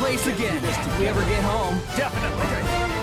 place again if we ever get home. Definitely.